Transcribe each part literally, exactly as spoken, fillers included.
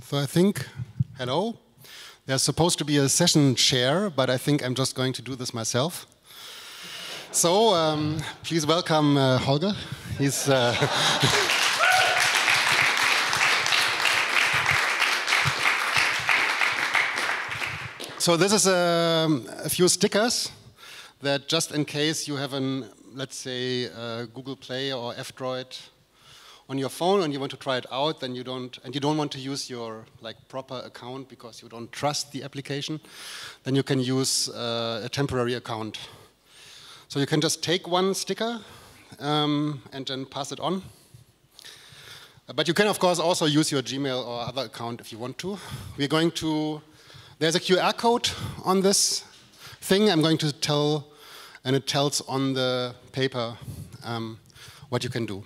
So I think, hello, there's supposed to be a session chair, but I think I'm just going to do this myself. So um, please welcome uh, Holger. He's uh, so this is a, a few stickers that just in case you have an, let's say, uh, Google Play or F-Droid on your phone and you want to try it out, then you don't, and you don't want to use your like proper account because you don't trust the application, then you can use uh, a temporary account. So you can just take one sticker um, and then pass it on. But you can, of course, also use your Gmail or other account if you want to. We're going to, there's a Q R code on this thing. I'm going to tell, and it tells on the paper um, what you can do.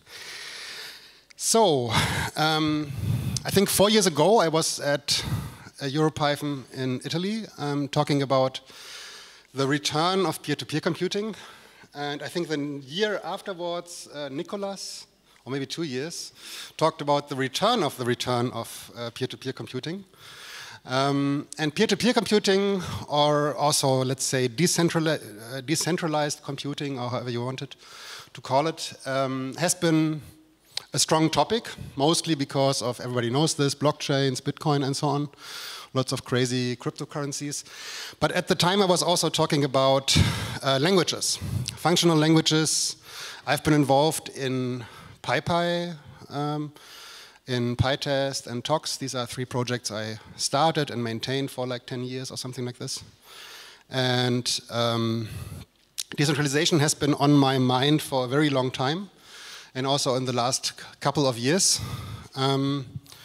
So, um, I think four years ago I was at uh, EuroPython in Italy um, talking about the return of peer-to-peer computing. And I think the year afterwards, uh, Nicholas, or maybe two years, talked about the return of the return of uh, peer-to-peer computing. Um, and peer-to-peer computing, or also, let's say, decentrali uh, decentralized computing, or however you want it to call it, um, has been a strong topic, mostly because of, everybody knows this, blockchains, Bitcoin, and so on. Lots of crazy cryptocurrencies. But at the time I was also talking about uh, languages, functional languages. I've been involved in PyPy, um, in PyTest and Tox. These are three projects I started and maintained for like ten years or something like this. And um, decentralization has been on my mind for a very long time, and also in the last couple of years. Um,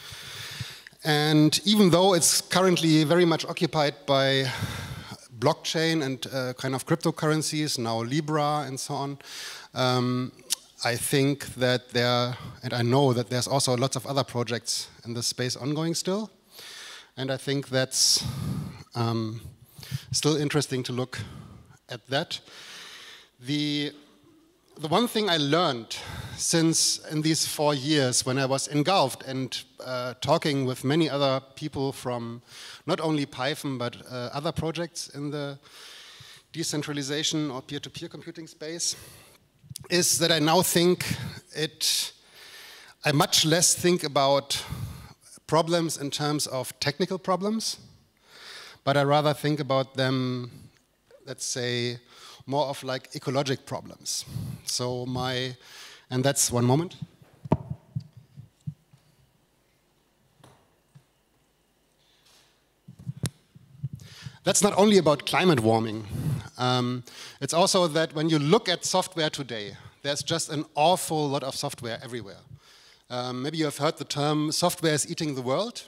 and even though it's currently very much occupied by blockchain and uh, kind of cryptocurrencies, now Libra and so on, um, I think that there, and I know that there's also lots of other projects in this space ongoing still. And I think that's um, still interesting to look at that. The The one thing I learned since in these four years when I was engulfed and uh, talking with many other people from not only Python but uh, other projects in the decentralization or peer-to-peer computing space is that I now think it, I much less think about problems in terms of technical problems, but I rather think about them, let's say, more of like ecologic problems. So my, and that's one moment. That's not only about climate warming. Um, it's also that when you look at software today, there's just an awful lot of software everywhere. Um, maybe you have heard the term software is eating the world,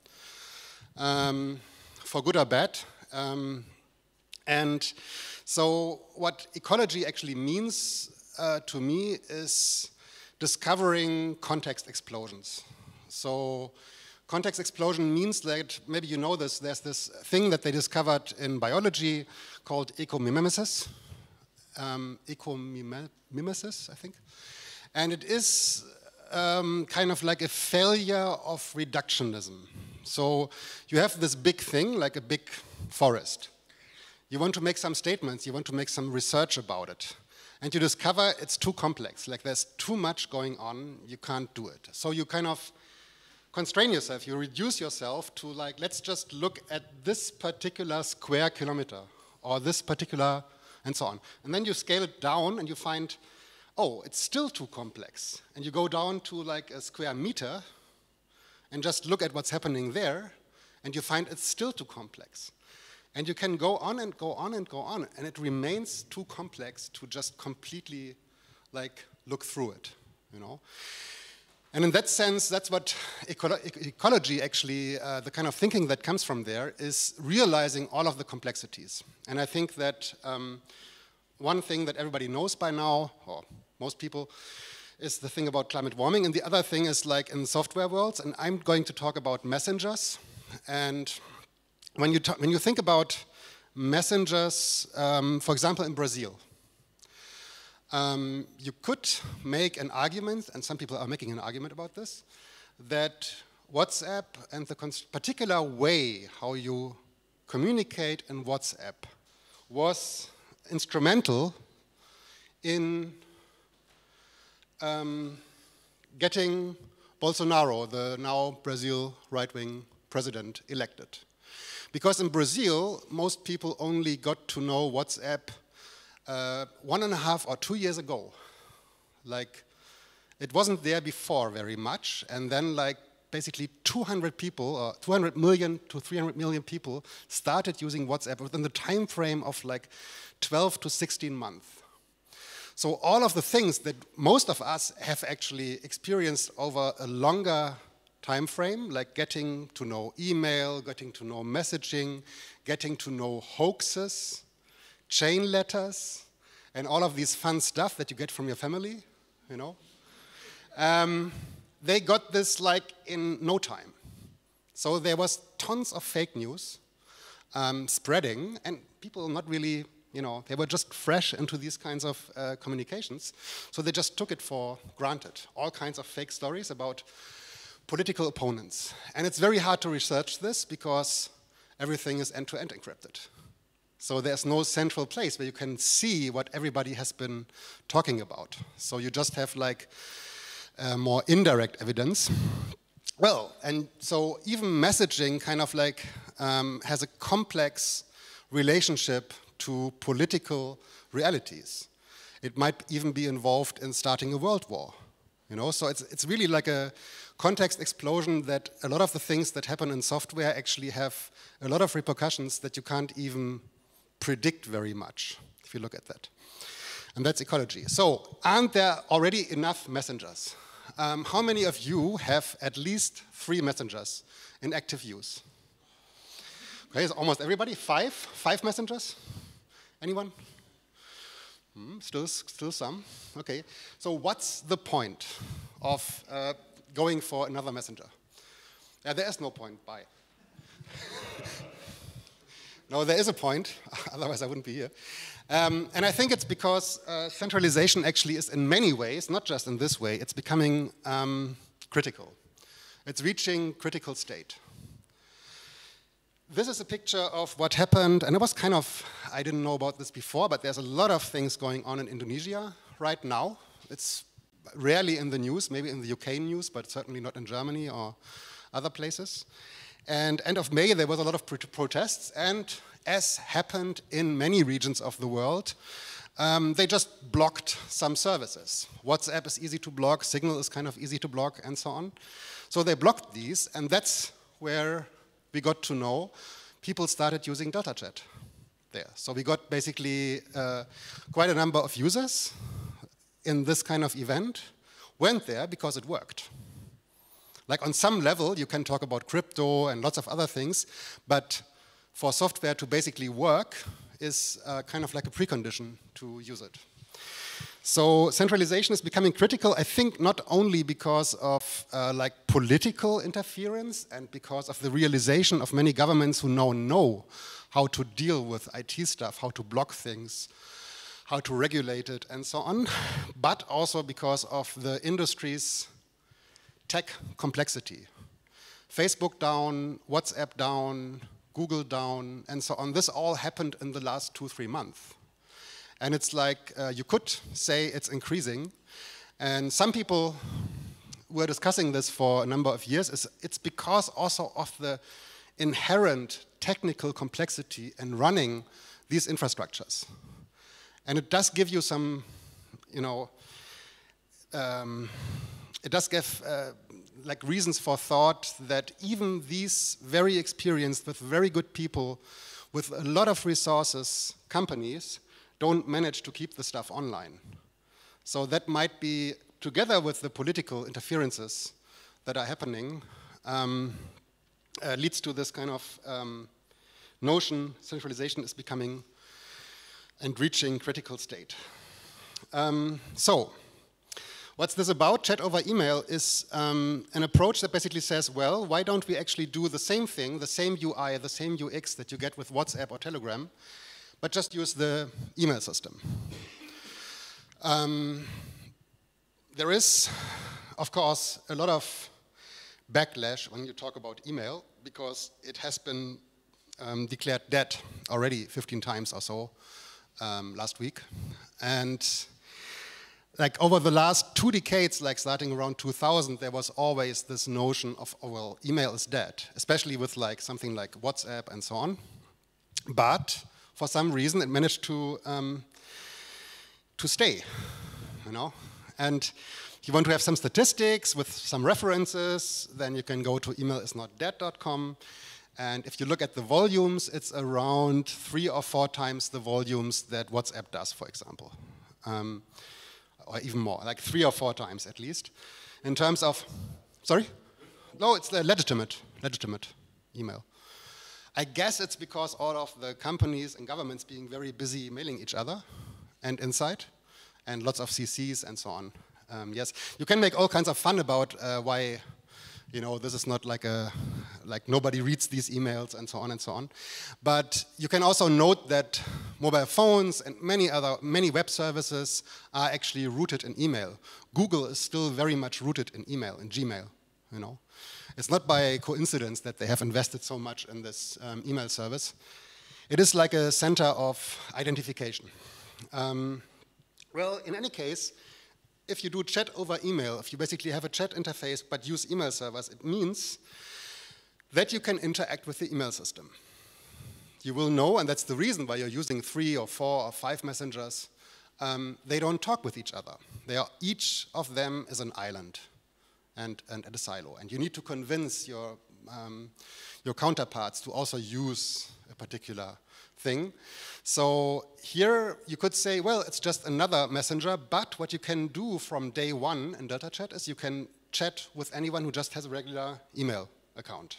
um, for good or bad. Um, and So what ecology actually means uh, to me is discovering context explosions. So context explosion means that, maybe you know this, there's this thing that they discovered in biology called ecomimesis, um, ecomimesis, I think. And it is um, kind of like a failure of reductionism. So you have this big thing, like a big forest. You want to make some statements, you want to make some research about it. And you discover it's too complex, like there's too much going on, you can't do it. So you kind of constrain yourself, you reduce yourself to like, let's just look at this particular square kilometer, or this particular, and so on. And then you scale it down and you find, oh, it's still too complex. And you go down to like a square meter and just look at what's happening there, and you find it's still too complex. And you can go on and go on and go on, and it remains too complex to just completely like look through it, you know. And in that sense, that's what eco ecology actually, uh, the kind of thinking that comes from there is realizing all of the complexities. And I think that um, one thing that everybody knows by now, or most people, is the thing about climate warming, and the other thing is like in software worlds, and I'm going to talk about messengers. And When you, when you think about messengers, um, for example, in Brazil, um, you could make an argument, and some people are making an argument about this, that WhatsApp and the particular way how you communicate in WhatsApp was instrumental in um, getting Bolsonaro, the now Brazil right-wing president, elected. Because in Brazil, most people only got to know WhatsApp uh, one and a half or two years ago. Like, it wasn't there before very much, and then like basically two hundred people, or two hundred million to three hundred million people started using WhatsApp within the time frame of like twelve to sixteen months. So all of the things that most of us have actually experienced over a longer time frame, like getting to know email, getting to know messaging, getting to know hoaxes, chain letters, and all of these fun stuff that you get from your family, you know, um, they got this like in no time. So there was tons of fake news um, spreading, and people not really, you know, they were just fresh into these kinds of uh, communications. So they just took it for granted. All kinds of fake stories about political opponents. And it's very hard to research this because everything is end-to-end encrypted. So there's no central place where you can see what everybody has been talking about. So you just have like uh, more indirect evidence. Well, and so even messaging kind of like um, has a complex relationship to political realities. It might even be involved in starting a world war. You know, so it's, it's really like a context explosion that a lot of the things that happen in software actually have a lot of repercussions that you can't even predict very much, if you look at that. And that's ecology. So, aren't there already enough messengers? Um, how many of you have at least three messengers in active use? Okay, so almost everybody, five? Five messengers? Anyone? Hmm, still, still some. Okay, so what's the point of uh, going for another messenger? Yeah, there is no point, bye. No, there is a point, otherwise I wouldn't be here. Um, and I think it's because uh, centralization actually is in many ways, not just in this way, it's becoming um, critical. It's reaching critical state. This is a picture of what happened, and it was kind of, I didn't know about this before, but there's a lot of things going on in Indonesia right now. It's rarely in the news, maybe in the U K news, but certainly not in Germany or other places. And end of May, there was a lot of pro protests, and as happened in many regions of the world, um, they just blocked some services. WhatsApp is easy to block, Signal is kind of easy to block, and so on. So they blocked these, and that's where we got to know people started using Delta Chat there. So we got basically uh, quite a number of users in this kind of event, went there because it worked. Like on some level, you can talk about crypto and lots of other things, but for software to basically work is uh, kind of like a precondition to use it. So centralization is becoming critical, I think, not only because of uh, like political interference and because of the realization of many governments who now know how to deal with I T stuff, how to block things, how to regulate it, and so on, but also because of the industry's tech complexity. Facebook down, WhatsApp down, Google down, and so on. This all happened in the last two, three months. And it's like, uh, you could say it's increasing. And some people were discussing this for a number of years. It's, it's because also of the inherent technical complexity in running these infrastructures. And it does give you some, you know, um, it does give uh, like reasons for thought that even these very experienced, with very good people, with a lot of resources, companies, don't manage to keep the stuff online. So that might be, together with the political interferences that are happening, um, uh, leads to this kind of um, notion centralization is becoming and reaching critical state. Um, so, what's this about? Chat over email is um, an approach that basically says, well, why don't we actually do the same thing, the same U I, the same U X that you get with WhatsApp or Telegram, but just use the email system. Um, there is, of course, a lot of backlash when you talk about email, because it has been um, declared dead already fifteen times or so um, last week. And like over the last two decades, like starting around two thousand, there was always this notion of, oh, well, email is dead, especially with like something like WhatsApp and so on. But for some reason, it managed to um, to stay, you know. And if you want to have some statistics with some references, then you can go to email is not dead dot com. And if you look at the volumes, it's around three or four times the volumes that WhatsApp does, for example. Um, or even more, like three or four times at least. In terms of, sorry? No, it's the legitimate, legitimate email. I guess it's because all of the companies and governments being very busy mailing each other and inside, and lots of C Cs and so on. Um, yes, you can make all kinds of fun about uh, why, you know, this is not like a, like nobody reads these emails and so on and so on. But you can also note that mobile phones and many other, many web services are actually rooted in email. Google is still very much rooted in email, in Gmail, you know. It's not by coincidence that they have invested so much in this um, email service. It is like a center of identification. Um, well, in any case, if you do chat over email, if you basically have a chat interface but use email servers, it means that you can interact with the email system. You will know, and that's the reason why you're using three or four or five messengers, um, they don't talk with each other. They are, each of them is an island and, and, and a silo. And you need to convince your, um, your counterparts to also use a particular thing. So here you could say, well, it's just another messenger, but what you can do from day one in Delta Chat is you can chat with anyone who just has a regular email account.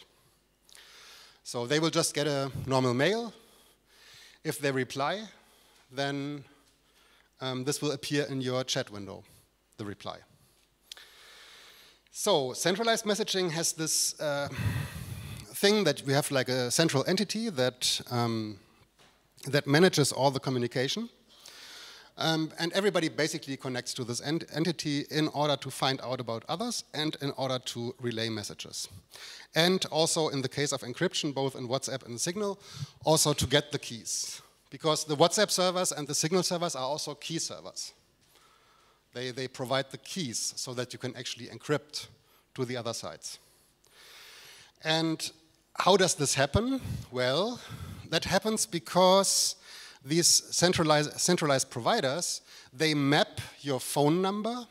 So they will just get a normal mail. If they reply, then um, this will appear in your chat window, the reply. So centralized messaging has this uh, thing that we have like a central entity that um, that manages all the communication. Um, and everybody basically connects to this ent entity in order to find out about others and in order to relay messages. And also in the case of encryption, both in WhatsApp and Signal, also to get the keys. Because the WhatsApp servers and the Signal servers are also key servers. They, they provide the keys so that you can actually encrypt to the other sides. And how does this happen? Well, that happens because these centralized, centralized providers, they map your phone number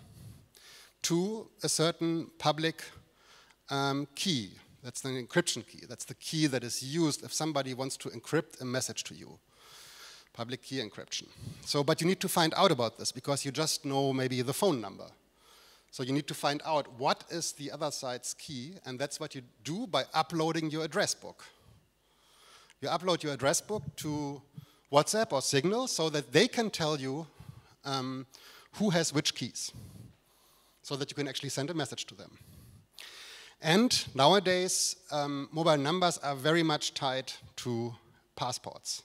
to a certain public um, key. That's an encryption key. That's the key that is used if somebody wants to encrypt a message to you. Public key encryption. So, but you need to find out about this because you just know maybe the phone number. So you need to find out what is the other side's key, and that's what you do by uploading your address book. You upload your address book to WhatsApp or Signal so that they can tell you um, who has which keys, so that you can actually send a message to them. And nowadays, um, mobile numbers are very much tied to passports.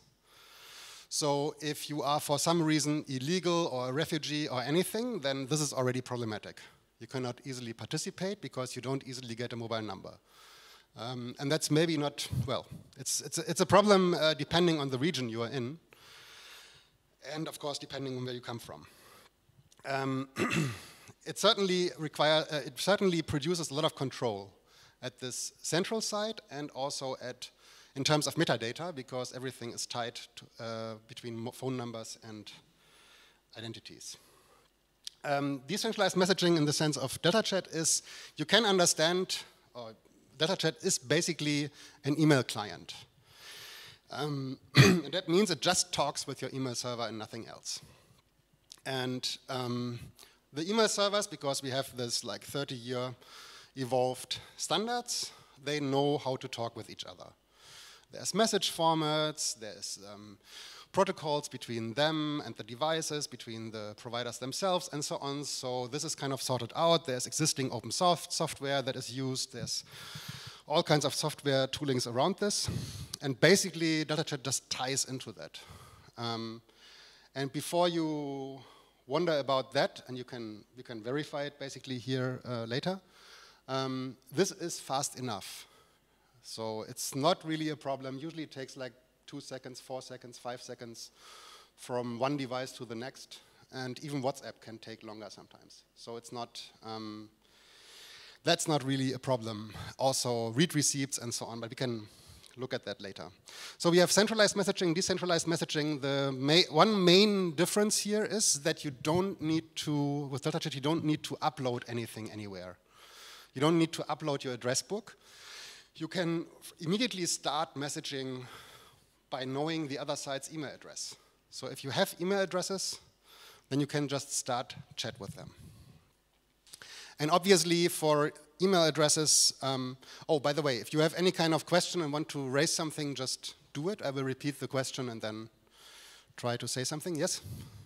So if you are for some reason illegal or a refugee or anything, then this is already problematic. You cannot easily participate because you don't easily get a mobile number. Um, and that's maybe not, well, it's, it's, a, it's a problem uh, depending on the region you are in, and of course depending on where you come from. Um, it certainly require, uh, it certainly produces a lot of control at this central side and also at, in terms of metadata, because everything is tied to, uh, between phone numbers and identities. Um, decentralized messaging in the sense of Delta Chat is, you can understand, or Delta Chat is basically an email client. Um, and that means it just talks with your email server and nothing else. And um, the email servers, because we have this like thirty year evolved standards, they know how to talk with each other. There's message formats, there's um, protocols between them and the devices, between the providers themselves, and so on. So this is kind of sorted out. There's existing open source software that is used. There's all kinds of software toolings around this. And basically, Delta Chat just ties into that. Um, and before you wonder about that, and you can, you can verify it basically here uh, later, Um, this is fast enough. So it's not really a problem. Usually it takes like two seconds, four seconds, five seconds from one device to the next. And even WhatsApp can take longer sometimes. So it's not, um, that's not really a problem. Also read receipts and so on, but we can look at that later. So we have centralized messaging, decentralized messaging. The ma one main difference here is that you don't need to, with DeltaChat, you don't need to upload anything anywhere. You don't need to upload your address book. You can immediately start messaging by knowing the other side's email address. So if you have email addresses, then you can just start chat with them. And obviously for email addresses, um, oh, by the way, if you have any kind of question and want to raise something, just do it. I will repeat the question and then try to say something. Yes?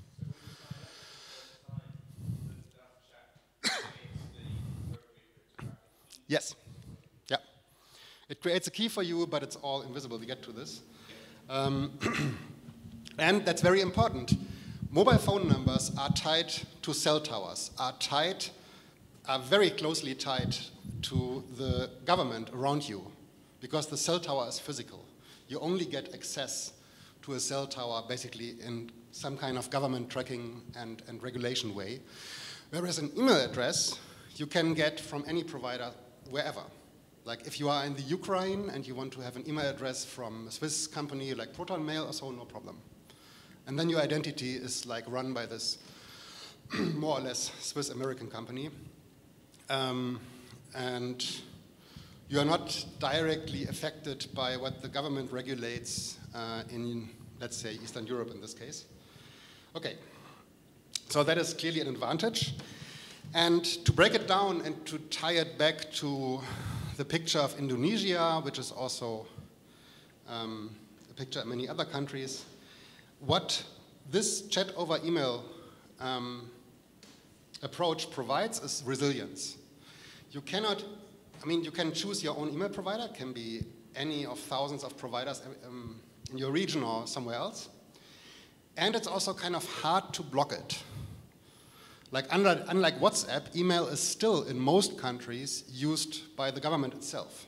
Yes. Yeah. It creates a key for you, but it's all invisible. We get to this. Um, and that's very important. Mobile phone numbers are tied to cell towers, are tied, are very closely tied to the government around you, because the cell tower is physical. You only get access to a cell tower basically in some kind of government tracking and, and regulation way. Whereas an email address, you can get from any provider wherever. Like if you are in the Ukraine and you want to have an email address from a Swiss company like Proton Mail or so, no problem. And then your identity is like run by this more or less Swiss American company. Um, and you are not directly affected by what the government regulates uh, in, let's say, Eastern Europe in this case. Okay, so that is clearly an advantage. And to break it down and to tie it back to the picture of Indonesia, which is also um, a picture in many other countries, what this chat over email um, approach provides is resilience. You cannot, I mean, you can choose your own email provider, it can be any of thousands of providers um, in your region or somewhere else. And it's also kind of hard to block it. Like, unlike WhatsApp, email is still, in most countries, used by the government itself.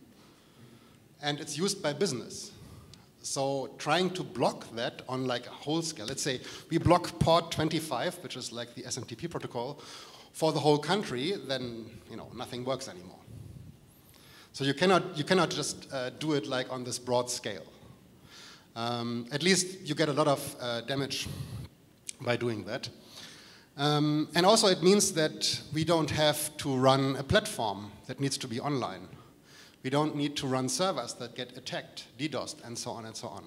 And it's used by business. So trying to block that on like a whole scale, let's say we block port twenty-five, which is like the S M T P protocol, for the whole country, then you know nothing works anymore. So you cannot, you cannot just uh, do it like on this broad scale. Um, at least you get a lot of uh, damage by doing that. Um, and also it means that we don't have to run a platform that needs to be online. We don't need to run servers that get attacked, DDoSed, and so on and so on.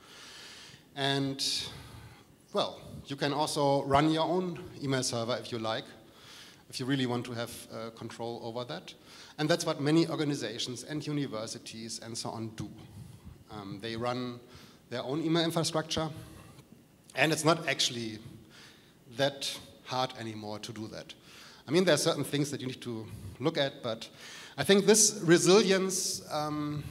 And, well, you can also run your own email server if you like, if you really want to have uh, control over that. And that's what many organizations and universities and so on do. Um, they run their own email infrastructure, and it's not actually that hard anymore to do that. I mean, there are certain things that you need to look at, but I think this resilience um,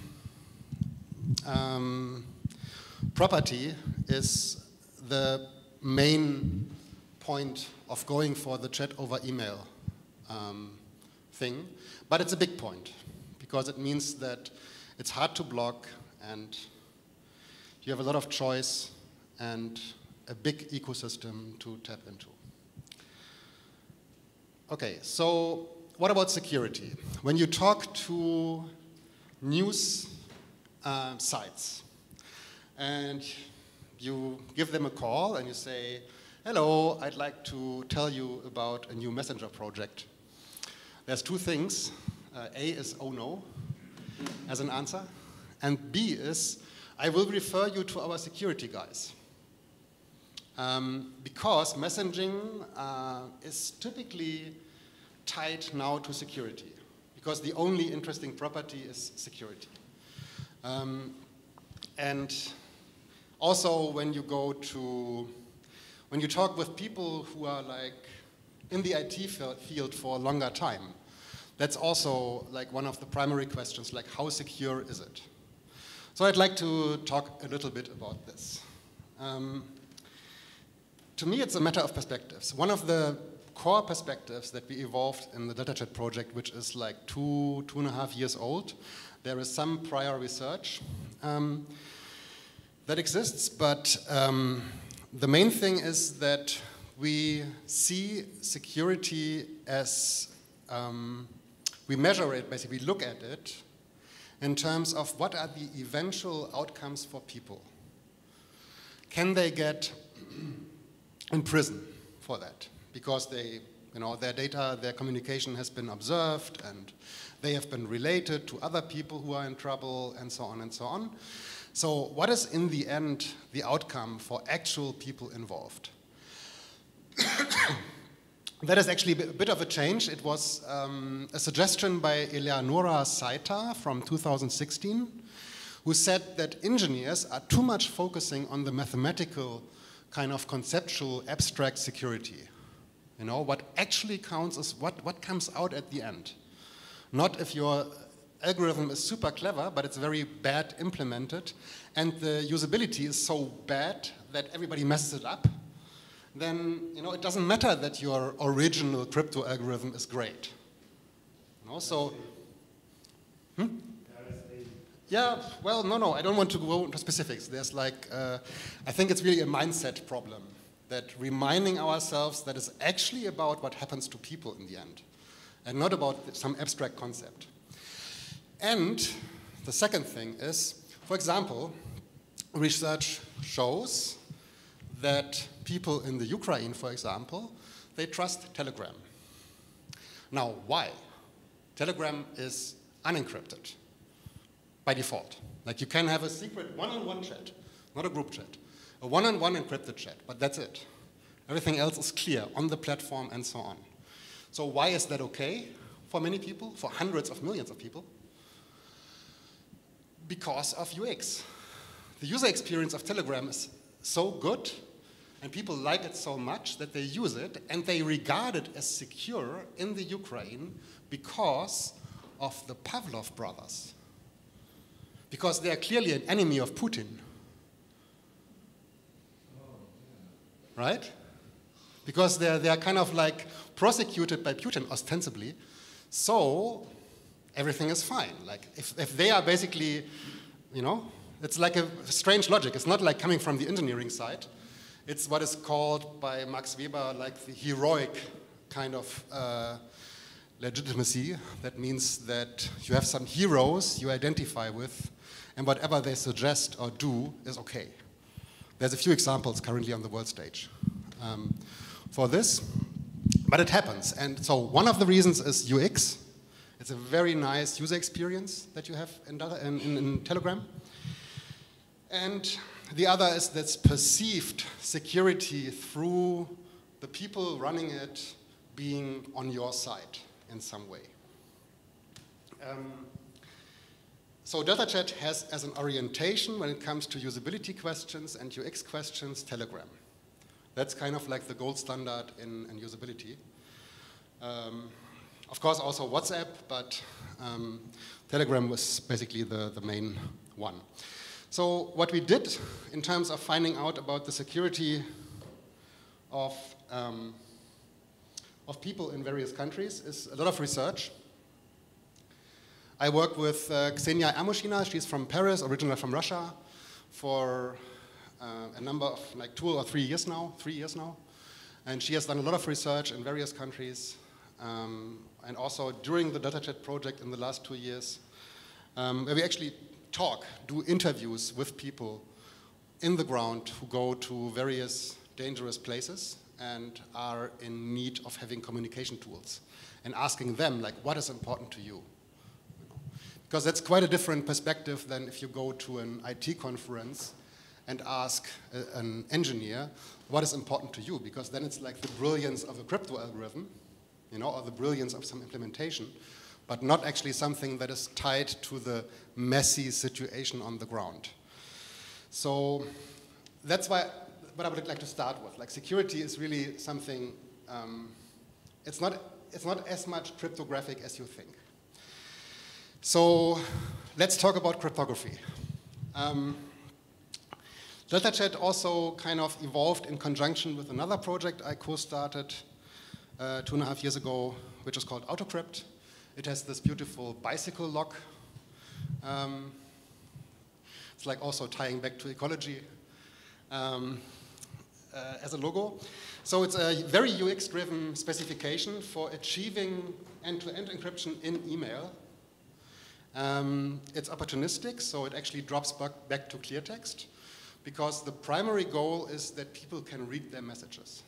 um, property is the main point of going for the chat over email um, thing, but it's a big point because it means that it's hard to block and you have a lot of choice and a big ecosystem to tap into. Okay, so what about security? When you talk to news uh, sites and you give them a call and you say, hello, I'd like to tell you about a new messenger project. There's two things. Uh, A is, oh no, as an answer. And B is, I will refer you to our security guys. Um, because messaging uh, is typically tied now to security, because the only interesting property is security. Um, and also when you go to, when you talk with people who are like in the I T field for a longer time, that's also like one of the primary questions, like how secure is it? So I'd like to talk a little bit about this. Um, To me, it's a matter of perspectives. One of the core perspectives that we evolved in the DeltaChat project, which is like two, two and a half years old. There is some prior research um, that exists, but um, the main thing is that we see security as, um, we measure it, basically we look at it in terms of what are the eventual outcomes for people. Can they get in prison for that? Because they, you know, their data, their communication has been observed and they have been related to other people who are in trouble and so on and so on. So what is in the end the outcome for actual people involved? That is actually a bit of a change. It was um, a suggestion by Eleonora Saita from two thousand sixteen, who said that engineers are too much focusing on the mathematical kind of conceptual abstract security. You know, what actually counts is what, what comes out at the end. Not if your algorithm is super clever, but it's very bad implemented, and the usability is so bad that everybody messes it up, then you know, it doesn't matter that your original crypto algorithm is great. You know, so, hmm? Yeah, well, no, no, I don't want to go into specifics. There's like, uh, I think it's really a mindset problem, that reminding ourselves that it's actually about what happens to people in the end, and not about some abstract concept. And the second thing is, for example, research shows that people in the Ukraine, for example, they trust Telegram. Now, why? Telegram is unencrypted by default. Like, you can have a secret one-on-one chat, not a group chat, a one-on-one encrypted chat, but that's it. Everything else is clear on the platform and so on. So why is that okay for many people, for hundreds of millions of people? Because of U X. The user experience of Telegram is so good, and people like it so much that they use it, and they regard it as secure in the Ukraine because of the Pavlov brothers. Because they are clearly an enemy of Putin. Right? Because they're, they're kind of like prosecuted by Putin, ostensibly. So everything is fine. Like, if, if they are basically, you know, it's like a strange logic. It's not like coming from the engineering side. It's what is called by Max Weber like the heroic kind of uh, legitimacy. That means that you have some heroes you identify with, and whatever they suggest or do is okay. There's a few examples currently on the world stage um, for this, but it happens. And so one of the reasons is U X. It's a very nice user experience that you have in, in, in, in Telegram. And the other is this perceived security through the people running it being on your side in some way. Um, so DeltaChat has as an orientation when it comes to usability questions and U X questions, Telegram. That's kind of like the gold standard in, in usability. Um, Of course, also WhatsApp, but um, Telegram was basically the, the main one. So what we did in terms of finding out about the security of, um, of people in various countries is a lot of research. I work with uh, Ksenia Amushina. She's from Paris, originally from Russia, for uh, a number of like two or three years now, three years now. And she has done a lot of research in various countries. Um, and also during the DeltaChat project in the last two years, um, where we actually talk, do interviews with people in the ground who go to various dangerous places and are in need of having communication tools, and asking them, like, what is important to you? Because that's quite a different perspective than if you go to an I T conference and ask a, an engineer, what is important to you? Because then it's like the brilliance of a crypto algorithm, you know, or the brilliance of some implementation, but not actually something that is tied to the messy situation on the ground. So that's why what I would like to start with. Like, security is really something, um, it's not, it's not as much cryptographic as you think. So let's talk about cryptography. Um, DeltaChat also kind of evolved in conjunction with another project I co-started, uh, two and a half years ago, which is called AutoCrypt. It has this beautiful bicycle lock. Um, it's like also tying back to ecology um, uh, as a logo. So it's a very U X-driven specification for achieving end-to-end encryption in email. Um, it's opportunistic, so it actually drops back, back to clear text, because the primary goal is that people can read their messages.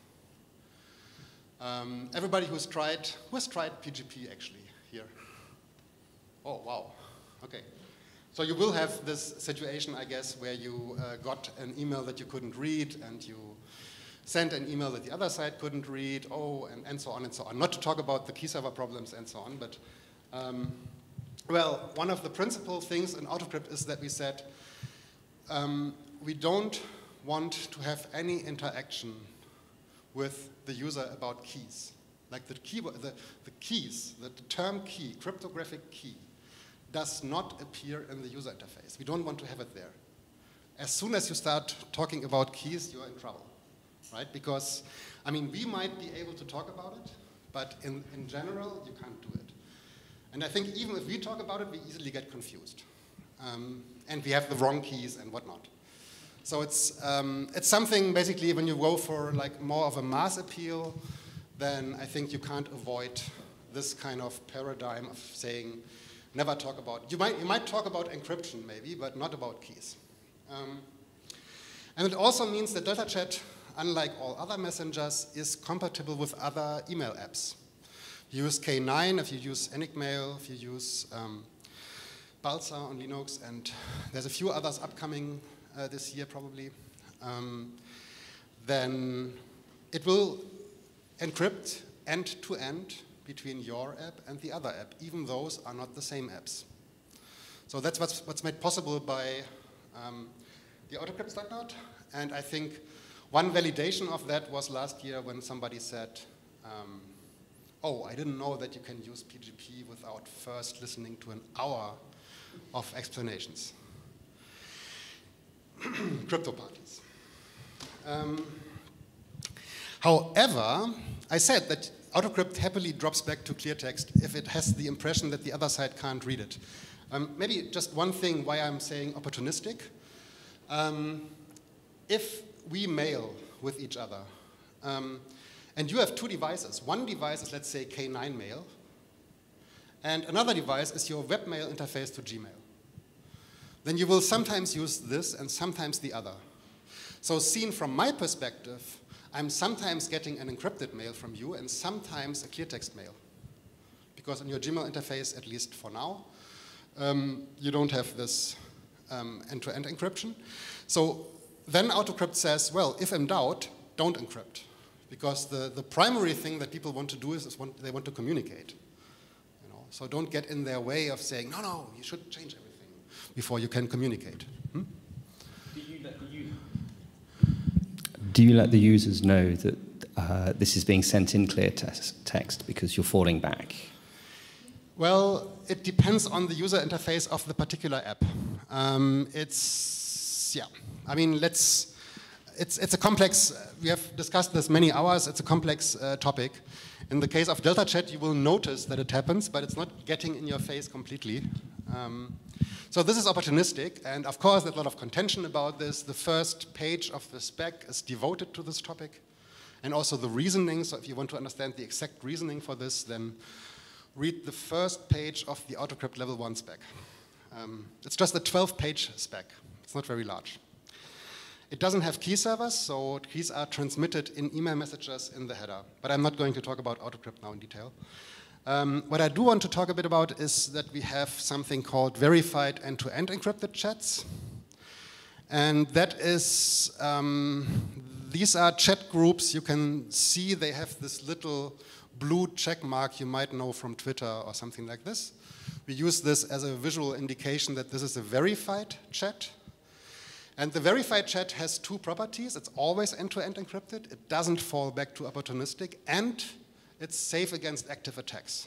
Um, everybody who's tried, who has tried P G P actually here? Oh, wow, okay. So you will have this situation, I guess, where you uh, got an email that you couldn't read, and you sent an email that the other side couldn't read, oh, and, and so on and so on. Not to talk about the key server problems and so on, but um, well, one of the principal things in AutoCrypt is that we said um, we don't want to have any interaction with the user about keys. Like the, key, the, the keys, the term key, cryptographic key, does not appear in the user interface. We don't want to have it there. As soon as you start talking about keys, you're in trouble, right? Because, I mean, we might be able to talk about it, but in, in general, you can't do it. And I think even if we talk about it, we easily get confused. Um, and we have the wrong keys and whatnot. So it's, um, it's something, basically, when you go for like more of a mass appeal, then I think you can't avoid this kind of paradigm of saying, never talk about, you might, you might talk about encryption maybe, but not about keys. Um, and it also means that DeltaChat, unlike all other messengers, is compatible with other email apps. You use K nine, if you use Enigmail, if you use um, Balsa on Linux, and there's a few others upcoming uh, this year probably, um, then it will encrypt end-to-end between your app and the other app, even those are not the same apps. So that's what's, what's made possible by um, the AutoCrypt standard, and I think one validation of that was last year when somebody said, um, oh, I didn't know that you can use P G P without first listening to an hour of explanations. Crypto parties. Um, however, I said that AutoCrypt happily drops back to clear text if it has the impression that the other side can't read it. Um, maybe just one thing why I'm saying opportunistic. Um, if we mail with each other, um, and you have two devices. One device is, let's say, K nine mail, and another device is your webmail interface to Gmail. Then you will sometimes use this and sometimes the other. So seen from my perspective, I'm sometimes getting an encrypted mail from you and sometimes a clear text mail. Because in your Gmail interface, at least for now, um, you don't have this um, end-to-end encryption. So then AutoCrypt says, well, if in doubt, don't encrypt. Because the, the primary thing that people want to do is, is want, they want to communicate. You know? So don't get in their way of saying, no, no, you should change everything before you can communicate. Hmm? Do you let the user, Do you let the users know that uh, this is being sent in clear text because you're falling back? Well, it depends on the user interface of the particular app. Um, it's, yeah, I mean, let's, It's, it's a complex, we have discussed this many hours, it's a complex uh, topic. In the case of DeltaChat, you will notice that it happens, but it's not getting in your face completely. Um, so this is opportunistic, and of course there's a lot of contention about this. The first page of the spec is devoted to this topic, and also the reasoning, so if you want to understand the exact reasoning for this, then read the first page of the AutoCrypt level one spec. Um, it's just a twelve page spec, it's not very large. It doesn't have key servers, so keys are transmitted in email messages in the header. But I'm not going to talk about AutoCrypt now in detail. Um, what I do want to talk a bit about is that we have something called verified end-to-end encrypted chats. And that is, um, these are chat groups. You can see they have this little blue check mark you might know from Twitter or something like this. We use this as a visual indication that this is a verified chat. And the verified chat has two properties. It's always end-to-end encrypted. It doesn't fall back to opportunistic. And it's safe against active attacks.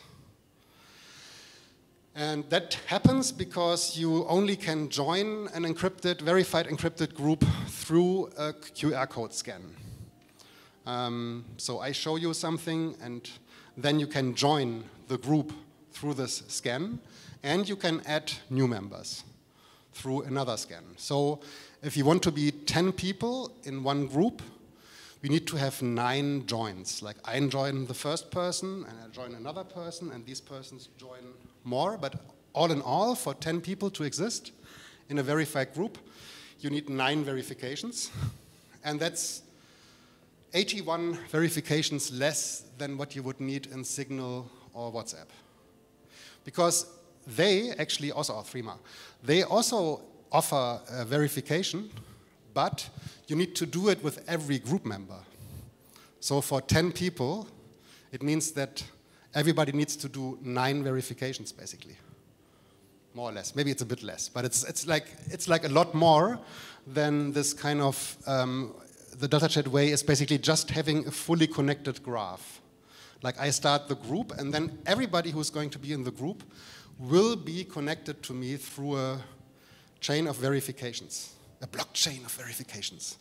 And that happens because you only can join an encrypted, verified encrypted group through a Q R code scan. Um, so I show you something, and then you can join the group through this scan, and you can add new members through another scan. So if you want to be ten people in one group, we need to have nine joins. Like I join the first person, and I join another person, and these persons join more. But all in all, for ten people to exist in a verified group, you need nine verifications. And that's eighty-one verifications less than what you would need in Signal or WhatsApp. Because they actually also, or Threema, they also offer a verification, but you need to do it with every group member. So for ten people, it means that everybody needs to do nine verifications, basically. More or less. Maybe it's a bit less, but it's, it's, like, it's like a lot more than this kind of, um, the DeltaChat way is basically just having a fully connected graph. Like I start the group, and then everybody who's going to be in the group will be connected to me through a chain of verifications, a blockchain of verifications.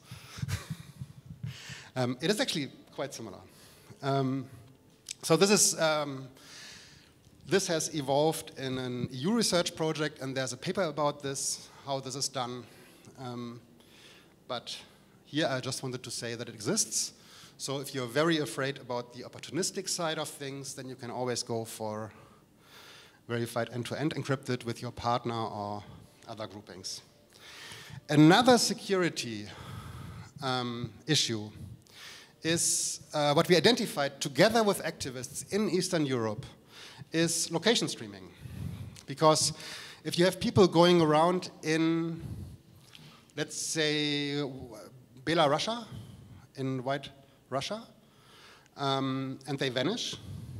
um, it is actually quite similar. Um, so this is, um, this has evolved in an E U research project, and there's a paper about this, how this is done. Um, but here I just wanted to say that it exists. So if you're very afraid about the opportunistic side of things, then you can always go for verified end-to-end encrypted with your partner or other groupings. Another security um, issue is uh, what we identified together with activists in Eastern Europe is location streaming. Because if you have people going around in, let's say, Belarus, in White Russia, um, and they vanish,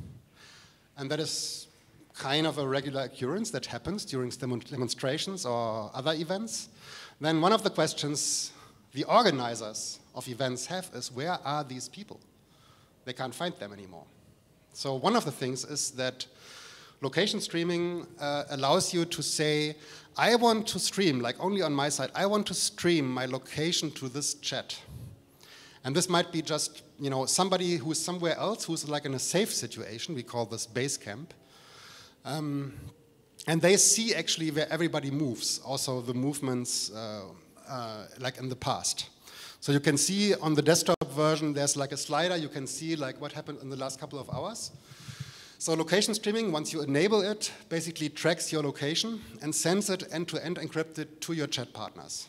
and that is kind of a regular occurrence that happens during demonstrations or other events, then one of the questions the organizers of events have is, where are these people? They can't find them anymore. So one of the things is that location streaming uh, allows you to say, I want to stream, like only on my side, I want to stream my location to this chat. And this might be just, you know, somebody who's somewhere else who's like in a safe situation. We call this base camp. Um, and they see actually where everybody moves, also the movements uh, uh, like in the past. So you can see on the desktop version, there's like a slider. You can see like what happened in the last couple of hours. So location streaming, once you enable it, basically tracks your location and sends it end-to-end encrypted to your chat partners.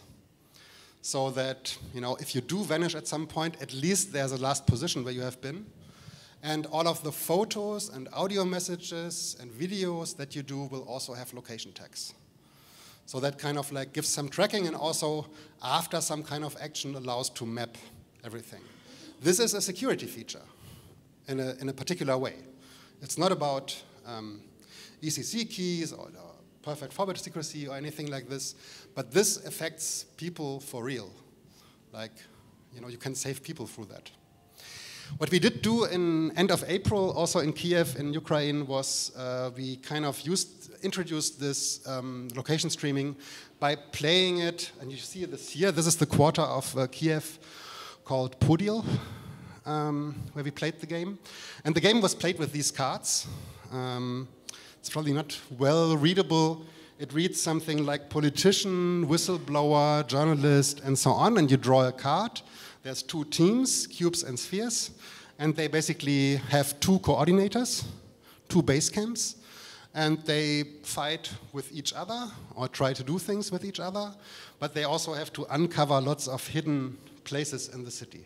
So that, you know, if you do vanish at some point, at least there's a last position where you have been. And all of the photos and audio messages and videos that you do will also have location tags. So that kind of like gives some tracking, and also after some kind of action allows to map everything. This is a security feature in a, in a particular way. It's not about um, E C C keys or, or perfect forward secrecy or anything like this, but this affects people for real. Like, you know, you can save people through that. What we did do in end of April, also in Kiev, in Ukraine, was uh, we kind of used, introduced this um, location streaming by playing it, and you see this here. This is the quarter of uh, Kiev called Podil, um, where we played the game. And the game was played with these cards. Um, it's probably not well readable. It reads something like politician, whistleblower, journalist, and so on, and you draw a card. There's two teams, cubes and spheres, and they basically have two coordinators, two base camps, and they fight with each other or try to do things with each other, but they also have to uncover lots of hidden places in the city.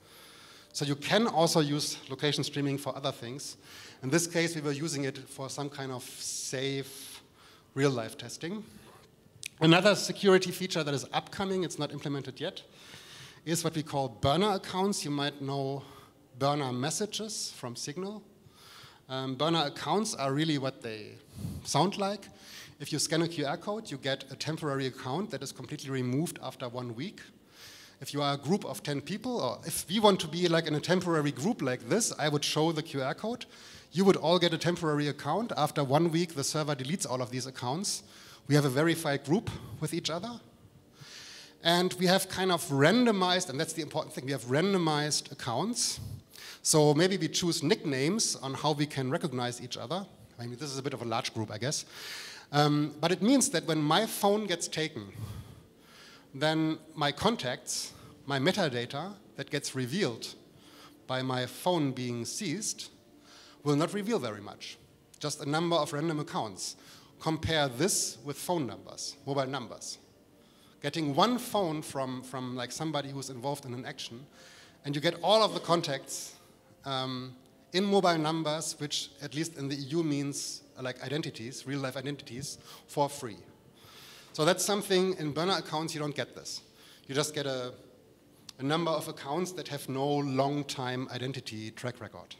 So you can also use location streaming for other things. In this case, we were using it for some kind of safe real-life testing. Another security feature that is upcoming, it's not implemented yet, is what we call burner accounts. You might know burner messages from Signal. Um, burner accounts are really what they sound like. If you scan a Q R code, you get a temporary account that is completely removed after one week. If you are a group of ten people, or if we want to be like in a temporary group like this, I would show the Q R code. You would all get a temporary account. After one week, the server deletes all of these accounts. We have a verified group with each other. And we have kind of randomized, and that's the important thing, we have randomized accounts. So maybe we choose nicknames on how we can recognize each other. I mean, this is a bit of a large group, I guess. Um, but it means that when my phone gets taken, then my contacts, my metadata that gets revealed by my phone being seized will not reveal very much. Just a number of random accounts. Compare this with phone numbers, mobile numbers. Getting one phone from, from like somebody who's involved in an action, and you get all of the contacts um, in mobile numbers, which at least in the E U means uh, like identities, real life identities, for free. So that's something in burner accounts you don't get this. You just get a, a number of accounts that have no long time identity track record.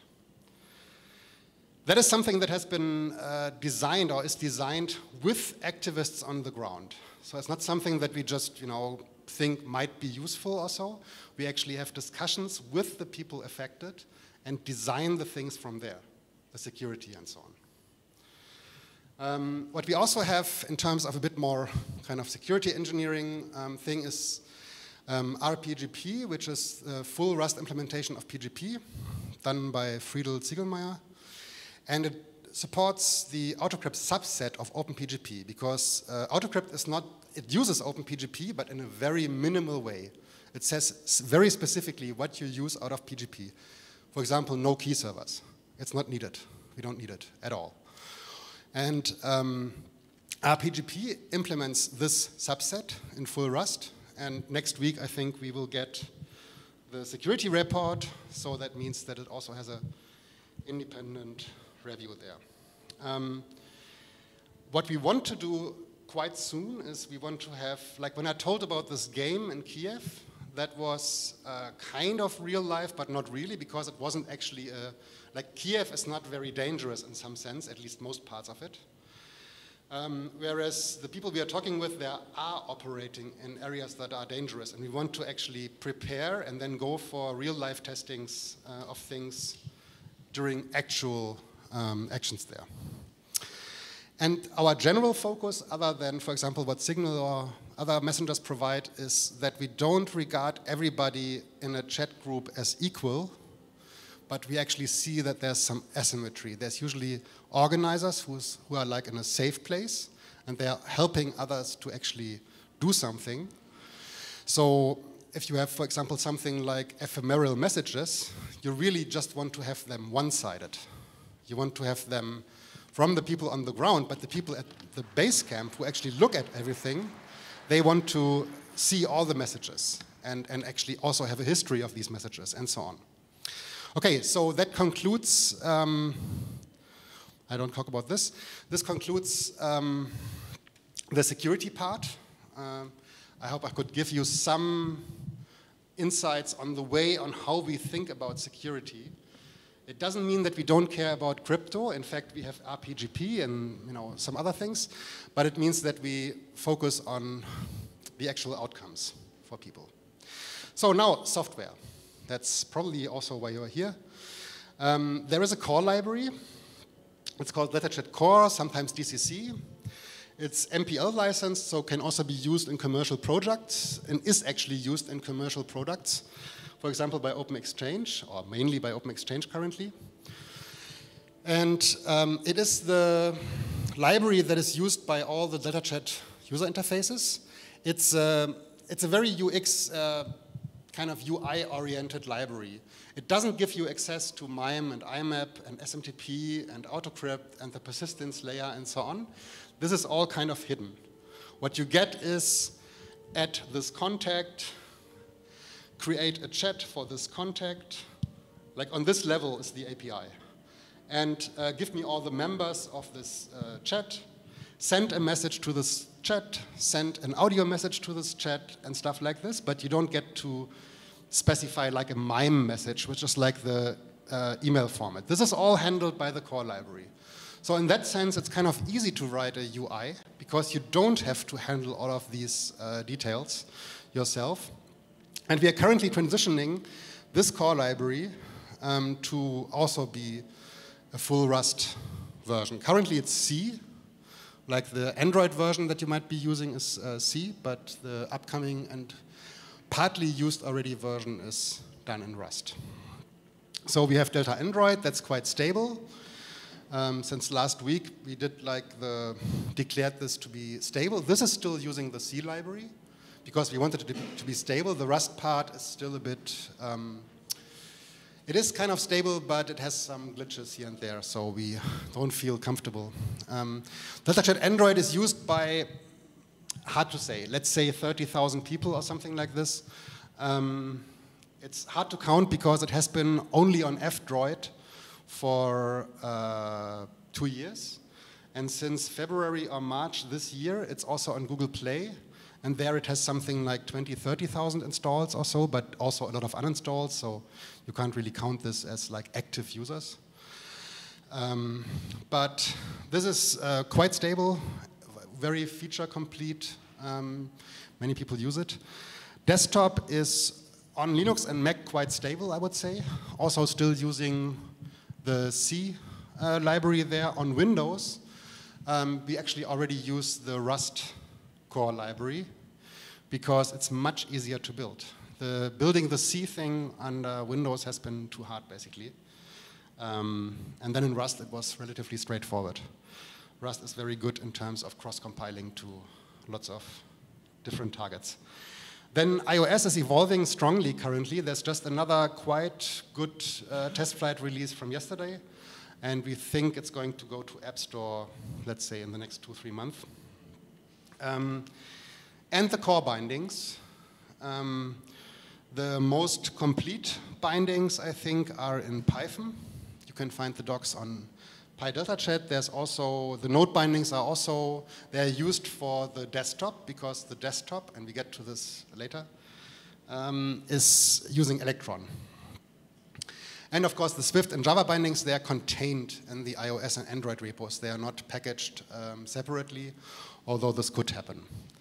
That is something that has been uh, designed or is designed with activists on the ground. So it's not something that we just, you know, think might be useful or so. We actually have discussions with the people affected and design the things from there, the security and so on. Um, what we also have in terms of a bit more kind of security engineering um, thing is um, R P G P, which is the full Rust implementation of P G P, done by Friedel Ziegelmeier. And it supports the AutoCrypt subset of OpenPGP because uh, AutoCrypt is not, it uses OpenPGP, but in a very minimal way. It says very specifically what you use out of P G P. For example, no key servers. It's not needed. We don't need it at all. And um, R P G P implements this subset in full Rust. And next week, I think we will get the security report. So that means that it also has an independent review there. Um, what we want to do quite soon is we want to have, like when I told about this game in Kiev, that was uh, kind of real life, but not really, because it wasn't actually, a, like Kiev is not very dangerous in some sense, at least most parts of it. Um, whereas the people we are talking with, they are operating in areas that are dangerous, and we want to actually prepare and then go for real life testings uh, of things during actual um, actions there. And our general focus, other than, for example, what Signal or other messengers provide, is that we don't regard everybody in a chat group as equal, but we actually see that there's some asymmetry. There's usually organizers who's, who are like in a safe place, and they are helping others to actually do something. So if you have, for example, something like ephemeral messages, you really just want to have them one-sided. You want to have them from the people on the ground, but the people at the base camp who actually look at everything, they want to see all the messages and, and actually also have a history of these messages and so on. Okay, so that concludes, um, I don't talk about this, this concludes um, the security part. Uh, I hope I could give you some insights on the way on how we think about security. It doesn't mean that we don't care about crypto. In fact, we have R P G P and you know some other things, but it means that we focus on the actual outcomes for people. So now, software. That's probably also why you're here. Um, there is a core library. It's called LetterChat Core, sometimes D C C. It's M P L licensed, so can also be used in commercial projects and is actually used in commercial products. For example, by OpenExchange, or mainly by OpenExchange currently. And um, it is the library that is used by all the LetterChat user interfaces. It's, uh, it's a very U X uh, kind of U I-oriented library. It doesn't give you access to MIME and I map and S M T P and AutoCrypt and the persistence layer and so on. This is all kind of hidden. What you get is add this contact, create a chat for this contact, like on this level is the A P I. And uh, give me all the members of this uh, chat, send a message to this chat, send an audio message to this chat and stuff like this, but you don't get to specify like a MIME message, which is like the uh, email format. This is all handled by the core library. So in that sense, it's kind of easy to write a U I because you don't have to handle all of these uh, details yourself. And we are currently transitioning this core library um, to also be a full Rust version. Currently it's C, Like the Android version that you might be using is uh, C, but the upcoming and partly used already version is done in Rust. So we have Delta Android, that's quite stable. Um, since last week, we did like the, declared this to be stable. This is still using the C library because we wanted it to be, to be stable. The Rust part is still a bit, um, it is kind of stable, but it has some glitches here and there, so we don't feel comfortable. Um, DeltaChat Android is used by, hard to say, let's say thirty thousand people or something like this. Um, it's hard to count because it has been only on F-Droid for uh, two years. And since February or March this year, it's also on Google Play. And there it has something like twenty, thirty thousand installs or so, but also a lot of uninstalls, so you can't really count this as like active users. Um, but this is uh, quite stable, very feature complete. Um, many people use it. Desktop is on Linux and Mac quite stable, I would say. Also still using the C uh, library there. On Windows, um, we actually already use the Rust core library because it's much easier to build. The building the C thing under Windows has been too hard, basically. Um, and then in Rust, it was relatively straightforward. Rust is very good in terms of cross-compiling to lots of different targets. Then iOS is evolving strongly currently. There's just another quite good uh, test flight release from yesterday. And we think it's going to go to App Store, let's say, in the next two, three months. Um, and the core bindings. Um, the most complete bindings, I think, are in Python. You can find the docs on PyDeltaChat. There's also, the node bindings are also, they're used for the desktop because the desktop, and we get to this later, um, is using Electron. And of course, the Swift and Java bindings, they are contained in the iOS and Android repos. They are not packaged um, separately, although this could happen.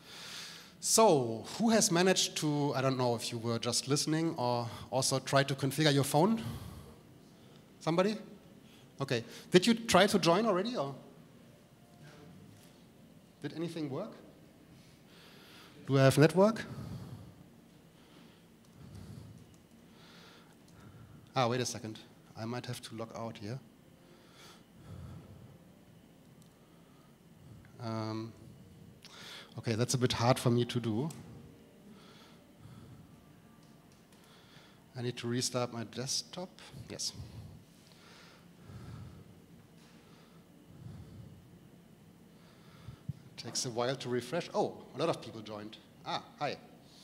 So, who has managed to, I don't know if you were just listening or also try to configure your phone? Somebody? Okay. Did you try to join already, or? Did anything work? Do I have network? Ah, wait a second. I might have to log out here. Um, okay, that's a bit hard for me to do. I need to restart my desktop. Yes. It takes a while to refresh. Oh, a lot of people joined. Ah, hi.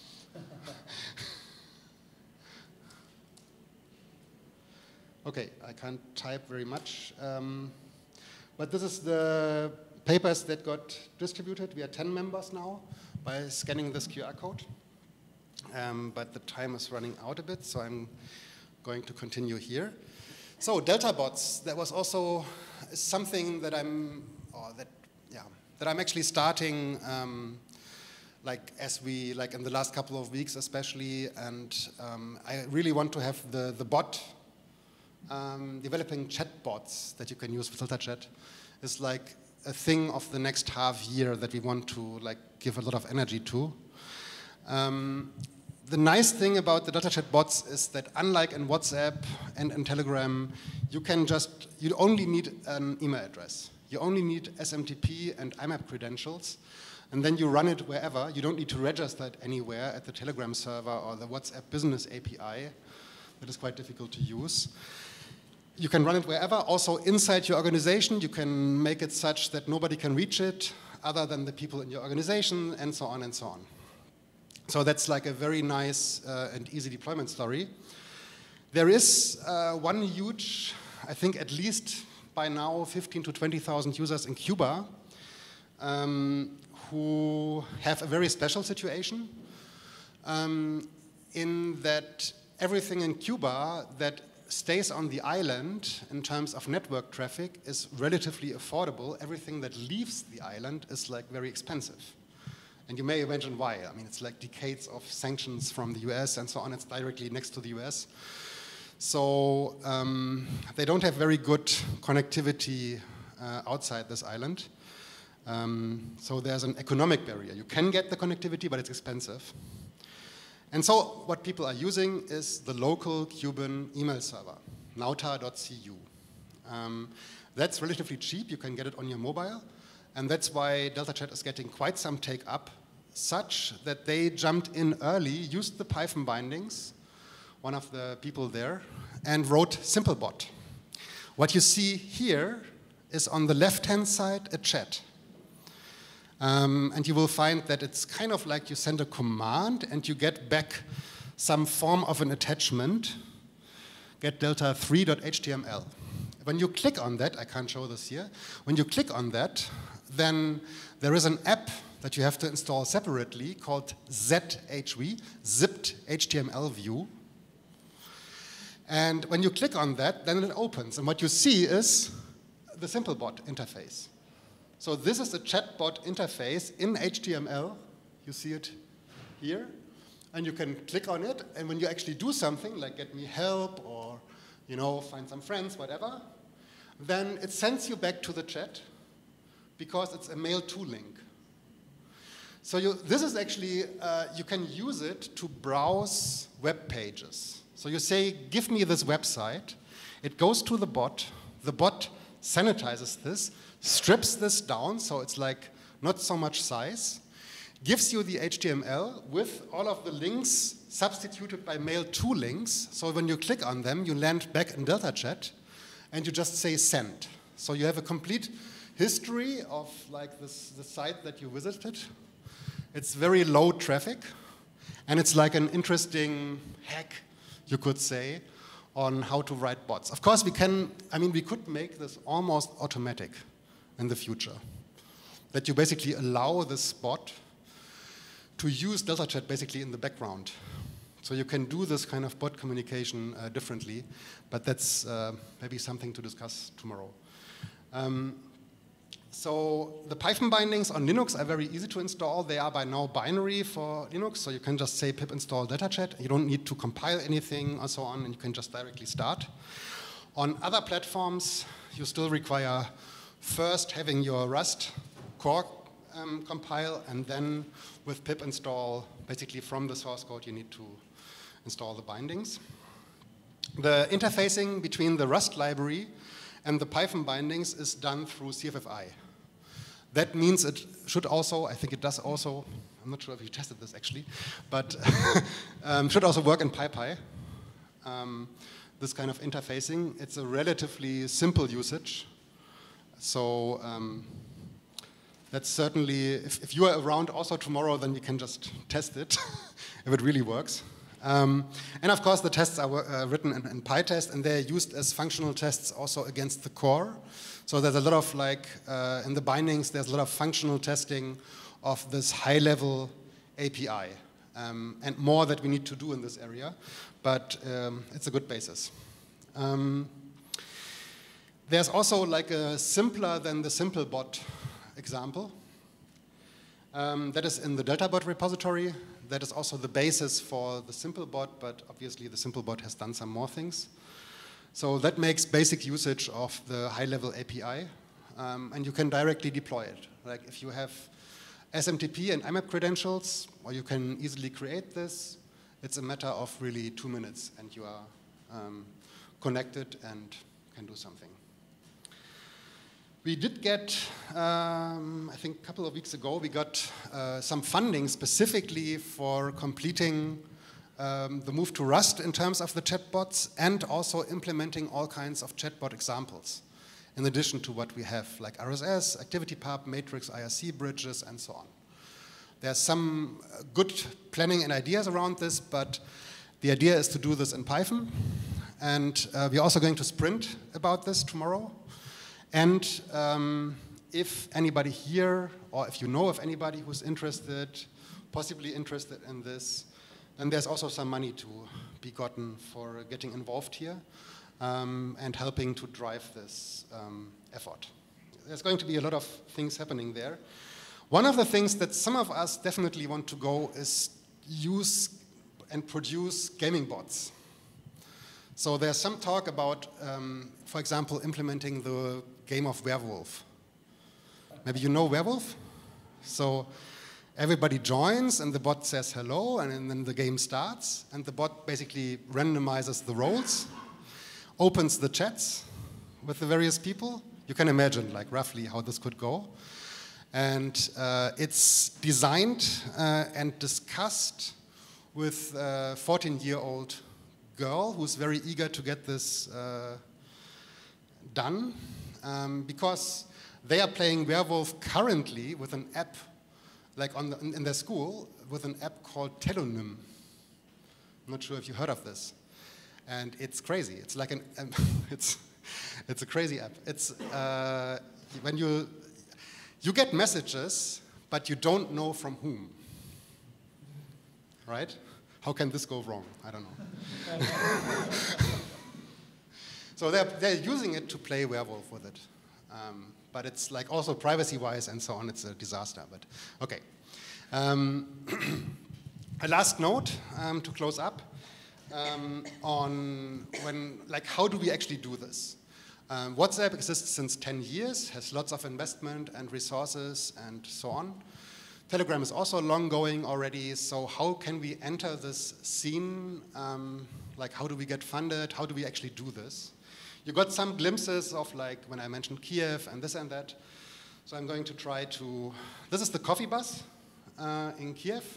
Okay, I can't type very much, um, but this is the papers that got distributed. We are ten members now by scanning this Q R code, um, but the time is running out a bit, so I'm going to continue here. So Delta bots, that was also something that I'm, or that, yeah, that I'm actually starting, um, like as we, like in the last couple of weeks especially, and um, I really want to have the the bot. Um, developing chatbots that you can use with DeltaChat is like a thing of the next half year that we want to like give a lot of energy to. Um, the nice thing about the DeltaChat bots is that unlike in WhatsApp and in Telegram, you can just, you only need an email address. You only need S M T P and I M A P credentials, and then you run it wherever. You don't need to register it anywhere at the Telegram server or the WhatsApp business A P I. That is quite difficult to use. You can run it wherever. Also inside your organization, you can make it such that nobody can reach it other than the people in your organization, and so on and so on. So that's like a very nice uh, and easy deployment story. There is uh, one huge, I think at least by now, fifteen to twenty thousand users in Cuba um, who have a very special situation um, in that everything in Cuba that stays on the island in terms of network traffic is relatively affordable. Everything that leaves the island is like very expensive. And you may imagine why. I mean, it's like decades of sanctions from the U S and so on. It's directly next to the U S. So um, they don't have very good connectivity uh, outside this island. Um, so there's an economic barrier. You can get the connectivity, but it's expensive. And so what people are using is the local Cuban email server, nauta dot c u. Um, that's relatively cheap. You can get it on your mobile. And that's why DeltaChat is getting quite some take up, such that they jumped in early, used the Python bindings, one of the people there, and wrote Simplebot. What you see here is on the left-hand side a chat. Um, and you will find that it's kind of like you send a command and you get back some form of an attachment, get delta three dot h t m l. When you click on that, I can't show this here, when you click on that, then there is an app that you have to install separately called Z H V, Zipped H T M L View. And when you click on that, then it opens. And what you see is the Simplebot interface. So this is a chatbot interface in H T M L. You see it here. And you can click on it. And when you actually do something, like get me help or you know, find some friends, whatever, then it sends you back to the chat because it's a mail to link. So you, this is actually, uh, you can use it to browse web pages. So you say, give me this website. It goes to the bot. The bot sanitizes this, strips this down, so it's like not so much size, gives you the H T M L with all of the links substituted by mail to links. So when you click on them, you land back in DeltaChat, and you just say send. So you have a complete history of like this, the site that you visited. It's very low traffic, and it's like an interesting hack, you could say, on how to write bots. Of course, we can, I mean, we could make this almost automatic in the future, that you basically allow this bot to use DeltaChat basically in the background. So you can do this kind of bot communication uh, differently, but that's uh, maybe something to discuss tomorrow. Um, so the Python bindings on Linux are very easy to install. They are by now binary for Linux, so you can just say pip install DeltaChat. You don't need to compile anything or so on, and you can just directly start. On other platforms, you still require first having your Rust core um, compile, and then with pip install, basically from the source code, you need to install the bindings. The interfacing between the Rust library and the Python bindings is done through C F F I. That means it should also, I think it does also, I'm not sure if you tested this actually, but um, should also work in PyPy. Um, this kind of interfacing, it's a relatively simple usage. So um, that's certainly, if, if you are around also tomorrow, then you can just test it if it really works. Um, and of course, the tests are uh, written in, in PyTest, and they're used as functional tests also against the core. So there's a lot of, like, uh, in the bindings, there's a lot of functional testing of this high-level A P I, um, and more that we need to do in this area, but um, it's a good basis. Um, there's also like a simpler than the Simplebot example. Um, that is in the DeltaBot repository. That is also the basis for the Simplebot, but obviously the Simplebot has done some more things. So that makes basic usage of the high-level A P I, um, and you can directly deploy it. Like if you have S M T P and I M A P credentials, or you can easily create this, it's a matter of really two minutes, and you are um, connected and can do something. We did get, um, I think a couple of weeks ago, we got uh, some funding specifically for completing um, the move to Rust in terms of the chatbots, and also implementing all kinds of chatbot examples, in addition to what we have, like R S S, ActivityPub, Matrix, I R C bridges, and so on. There's some good planning and ideas around this, but the idea is to do this in Python. And uh, we're also going to sprint about this tomorrow. And um, if anybody here, or if you know of anybody who's interested, possibly interested in this, then there's also some money to be gotten for getting involved here um, and helping to drive this um, effort. There's going to be a lot of things happening there. One of the things that some of us definitely want to go is use and produce gaming bots. So there's some talk about, um, for example, implementing the game of Werewolf. Maybe you know Werewolf? So everybody joins and the bot says hello, and then the game starts, and the bot basically randomizes the roles, opens the chats with the various people. You can imagine like roughly how this could go. And uh, it's designed uh, and discussed with a fourteen-year-old girl who's very eager to get this uh, done, um, because they are playing Werewolf currently with an app, like on the, in their school, with an app called Telonym. I'm not sure if you heard of this. And it's crazy. It's like an, um, it's, it's a crazy app. It's uh, when you, you get messages, but you don't know from whom, right? How can this go wrong? I don't know. So they're, they're using it to play Werewolf with it. Um, but it's like also privacy-wise and so on, it's a disaster, but okay. Um, a last note um, to close up um, on when, like, how do we actually do this? Um, WhatsApp exists since ten years, has lots of investment and resources and so on. Telegram is also long going already, so how can we enter this scene? Um, like, how do we get funded? How do we actually do this? You got some glimpses of, like, when I mentioned Kiev and this and that. So I'm going to try to, this is the coffee bus uh, in Kiev.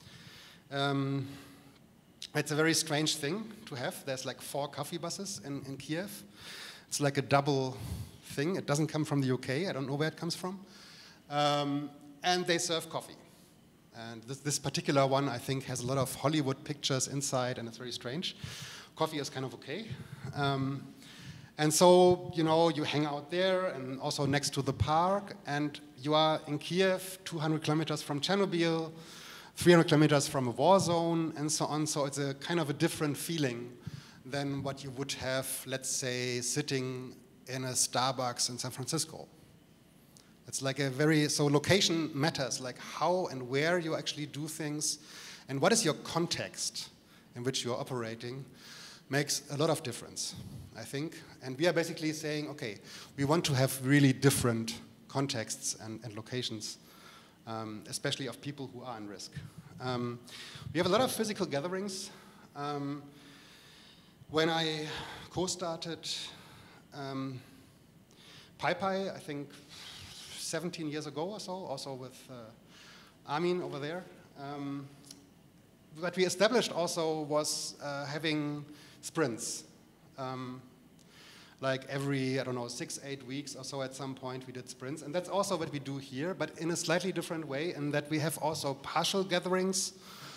Um, it's a very strange thing to have. There's like four coffee buses in, in Kiev. It's like a double thing. It doesn't come from the U K. I don't know where it comes from. Um, and they serve coffee. And this, this particular one, I think, has a lot of Hollywood pictures inside, and it's very strange. Coffee is kind of okay. Um, and so, you know, you hang out there and also next to the park, and you are in Kiev, two hundred kilometers from Chernobyl, three hundred kilometers from a war zone, and so on. So it's a kind of a different feeling than what you would have, let's say, sitting in a Starbucks in San Francisco. It's like a very, so location matters, like how and where you actually do things, and what is your context in which you're operating makes a lot of difference, I think. And we are basically saying, okay, we want to have really different contexts and, and locations, um, especially of people who are in risk. Um, we have a lot of physical gatherings. Um, when I co-started um, PyPy, I think seventeen years ago or so, also with uh, Armin over there, um, what we established also was uh, having sprints. Um, like every, I don't know, six, eight weeks or so at some point we did sprints. And that's also what we do here, but in a slightly different way, in that we have also partial gatherings.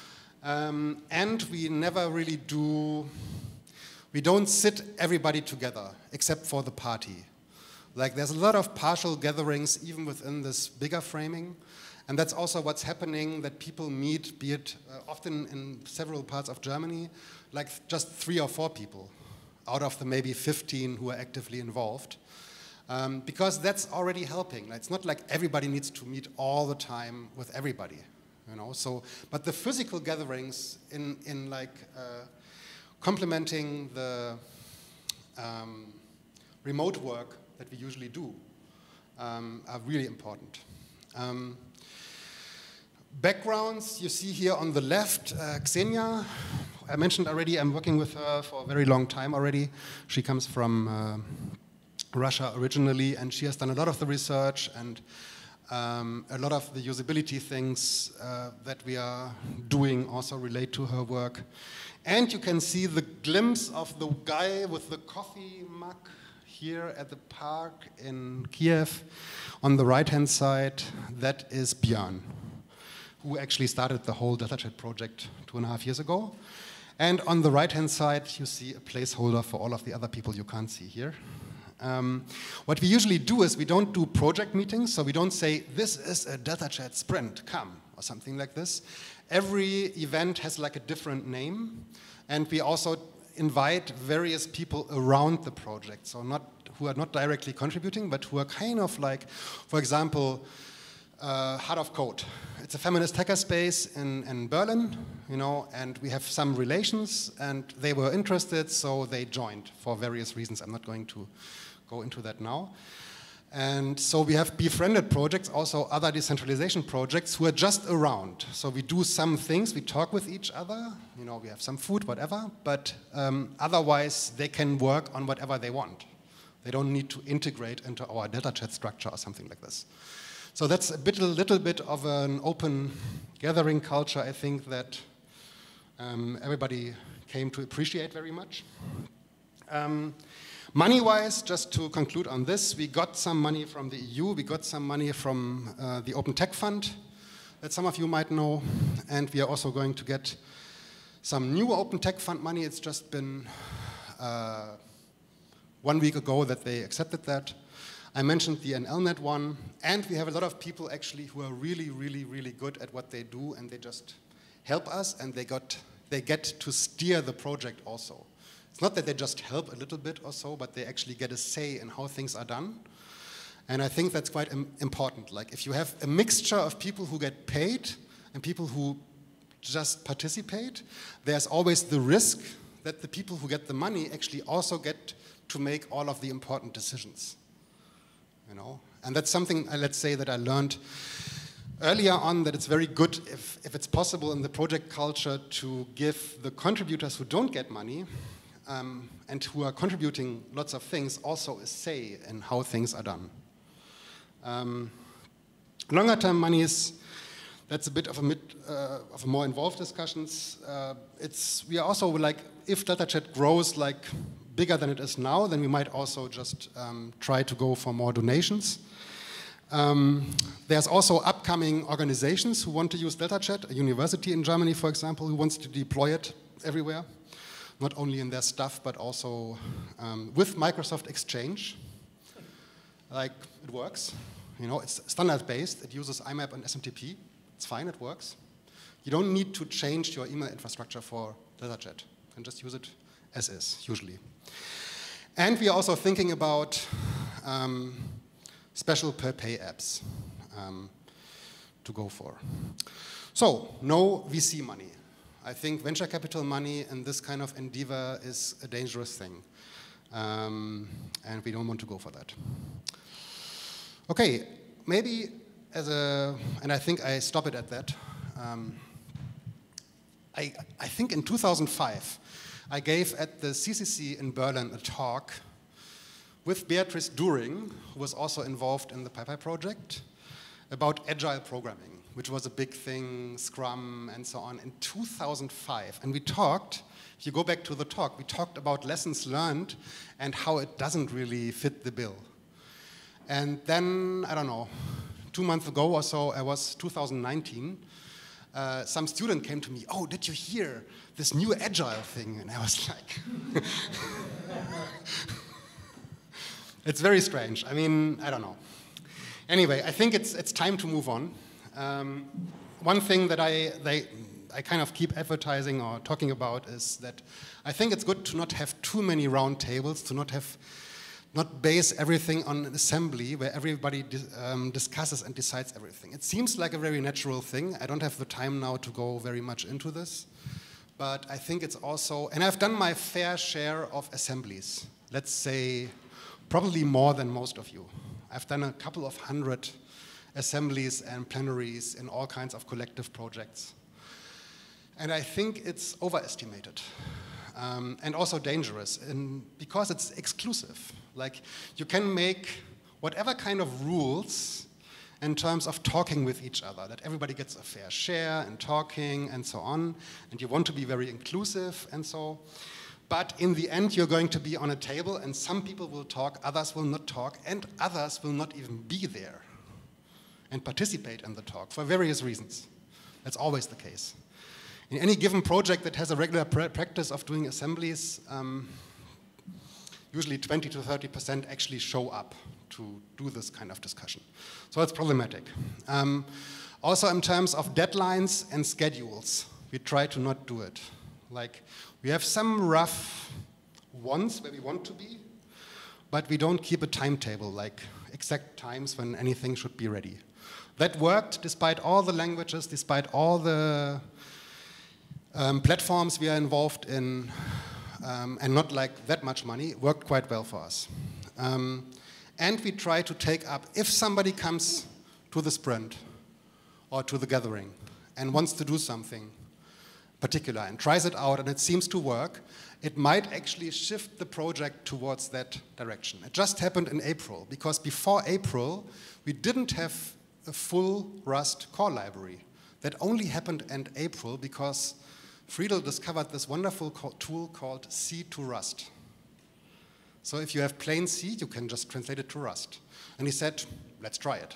Um, and we never really do, we don't sit everybody together except for the party. Like there's a lot of partial gatherings even within this bigger framing. And that's also what's happening, that people meet, be it uh, often in several parts of Germany, like just three or four people out of the maybe fifteen who are actively involved. Um, because that's already helping. It's not like everybody needs to meet all the time with everybody, you know. So, but the physical gatherings in, in like uh, complementing the um, remote work that we usually do um, are really important. Um, Backgrounds, you see here on the left, uh, Xenia. I mentioned already, I'm working with her for a very long time already. She comes from uh, Russia originally, and she has done a lot of the research and um, a lot of the usability things uh, that we are doing also relate to her work. And you can see the glimpse of the guy with the coffee mug here at the park in Kiev. On the right-hand side, that is Björn, who actually started the whole DataChat project two and a half years ago. And on the right-hand side, you see a placeholder for all of the other people you can't see here. Um, what we usually do is we don't do project meetings, so we don't say, this is a DataChat sprint, come, or something like this. Every event has like a different name, and we also invite various people around the project, so not who are not directly contributing, but who are kind of like, for example, Uh, Heart of Code. It's a feminist hackerspace in, in Berlin, you know, and we have some relations, and they were interested, so they joined for various reasons. I'm not going to go into that now. And so we have befriended projects, also other decentralization projects who are just around. So we do some things, we talk with each other, you know, we have some food, whatever, but um, otherwise they can work on whatever they want. They don't need to integrate into our DeltaChat structure or something like this. So that's a bit, a little bit of an open gathering culture, I think, that um, everybody came to appreciate very much. Um, Money-wise, just to conclude on this, we got some money from the E U, we got some money from uh, the Open Tech Fund that some of you might know, and we are also going to get some new Open Tech Fund money. It's just been uh, one week ago that they accepted that. I mentioned the N L net one, and we have a lot of people actually who are really, really, really good at what they do, and they just help us, and they, got, they get to steer the project also. It's not that they just help a little bit or so, but they actually get a say in how things are done. And I think that's quite im important. Like if you have a mixture of people who get paid and people who just participate, there's always the risk that the people who get the money actually also get to make all of the important decisions. You know? And that's something, uh, let's say, that I learned earlier on, that it's very good if, if it's possible in the project culture to give the contributors who don't get money Um, and who are contributing lots of things also a say in how things are done. Um, longer term monies, that's a bit of a, mid, uh, of a more involved discussions. Uh, it's, we are also like, if DeltaChat grows like bigger than it is now, then we might also just um, try to go for more donations. Um, there's also upcoming organizations who want to use DeltaChat, a university in Germany, for example, who wants to deploy it everywhere. Not only in their stuff, but also um, with Microsoft Exchange. Like, it works. You know, it's standard-based. It uses I M A P and S M T P. It's fine, it works. You don't need to change your email infrastructure for DeltaChat. You can just use it as is, usually. And we are also thinking about um, special per-pay apps um, to go for. So, no V C money. I think venture capital money in this kind of endeavor is a dangerous thing. Um, and we don't want to go for that. Okay, maybe as a, and I think I stop it at that. Um, I, I think in two thousand five, I gave at the C C C in Berlin a talk with Beatrice During, who was also involved in the PyPy project, about agile programming, which was a big thing, Scrum and so on, in two thousand five. And we talked, if you go back to the talk, we talked about lessons learned and how it doesn't really fit the bill. And then, I don't know, two months ago or so, I was two thousand nineteen, uh, some student came to me, oh, did you hear this new agile thing? And I was like, it's very strange. I mean, I don't know. Anyway, I think it's, it's time to move on. Um, one thing that I, they, I kind of keep advertising or talking about is that I think it's good to not have too many round tables, to not have, not base everything on an assembly where everybody dis, um, discusses and decides everything. It seems like a very natural thing. I don't have the time now to go very much into this, but I think it's also, and I've done my fair share of assemblies. Let's say probably more than most of you. I've done a couple of hundred assemblies and plenaries in all kinds of collective projects. And I think it's overestimated um, and also dangerous in, because it's exclusive. Like, you can make whatever kind of rules in terms of talking with each other, that everybody gets a fair share and talking and so on, and you want to be very inclusive and so. But in the end, you're going to be on a table, and some people will talk, others will not talk, and others will not even be there and participate in the talk for various reasons. That's always the case. In any given project that has a regular pra practice of doing assemblies, um, usually twenty to thirty percent actually show up to do this kind of discussion. So it's problematic. Um, also in terms of deadlines and schedules, we try to not do it. Like, we have some rough ones where we want to be, but we don't keep a timetable, like exact times when anything should be ready. That worked despite all the languages, despite all the um, platforms we are involved in, um, and not like that much money, worked quite well for us. Um, And we try to take up, if somebody comes to the sprint or to the gathering and wants to do something particular and tries it out and it seems to work, it might actually shift the project towards that direction. It just happened in April, because before April, we didn't have a full Rust core library. That only happened in April because Friedel discovered this wonderful tool called C to Rust. So if you have plain C, you can just translate it to Rust. And he said, let's try it.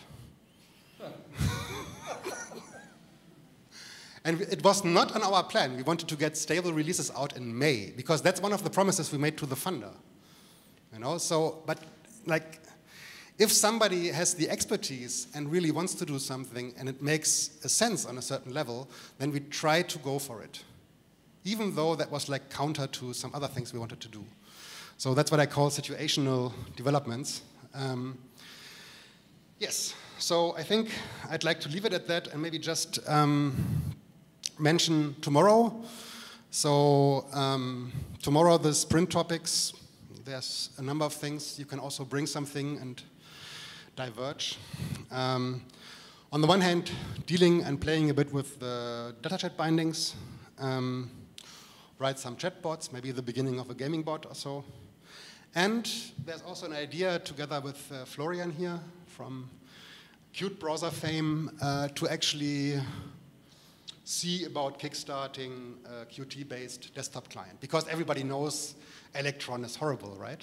And it was not on our plan. We wanted to get stable releases out in May, because that's one of the promises we made to the funder. You know, so, but like, if somebody has the expertise and really wants to do something and it makes a sense on a certain level, then we try to go for it, even though that was like counter to some other things we wanted to do. So that's what I call situational developments. Um, yes, so I think I'd like to leave it at that and maybe just um, mention tomorrow. So um, tomorrow the sprint topics, there's a number of things. You can also bring something and diverge. Um, on the one hand, dealing and playing a bit with the data chat bindings, um, write some chatbots, maybe the beginning of a gaming bot or so. And there's also an idea together with uh, Florian here from Qt browser fame uh, to actually see about kickstarting a Qt-based desktop client, because everybody knows Electron is horrible, right?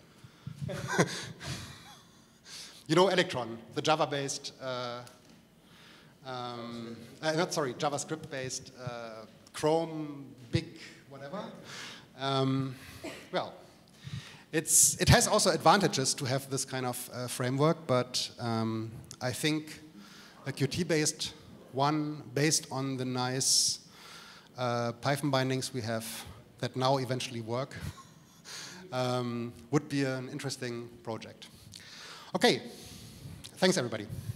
You know Electron, the Java-based, uh, um, uh, not sorry, JavaScript-based, uh, Chrome, big, whatever. Um, well, it's, it has also advantages to have this kind of uh, framework, but um, I think a Qt-based one, based on the nice uh, Python bindings we have that now eventually work, um, would be an interesting project. Okay, thanks everybody.